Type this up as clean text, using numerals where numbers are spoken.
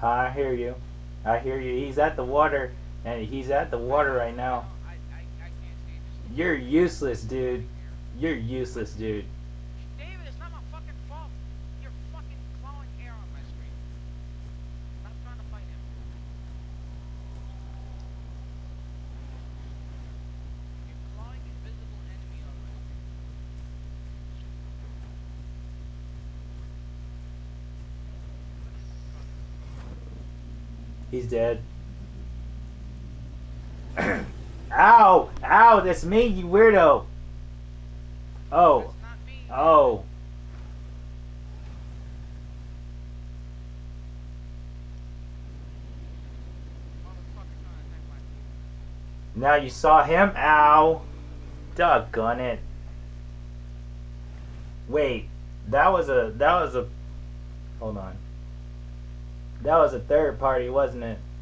I hear you. I hear you. He's at the water, and he's at the water right now. I can't see. Just You're keep going useless, dude. here. You're useless, dude. David, it's not my fucking fault. You're fucking clawing hair on my screen. Stop trying to fight him. You're clawing invisible enemy on my screen. He's dead. Ow! Ow! That's me, you weirdo! Oh. That's not me. Oh. Motherfucker trying to attack my team. Now you saw him? Ow! Doggone it. Wait. That was a hold on. That was a third party, wasn't it?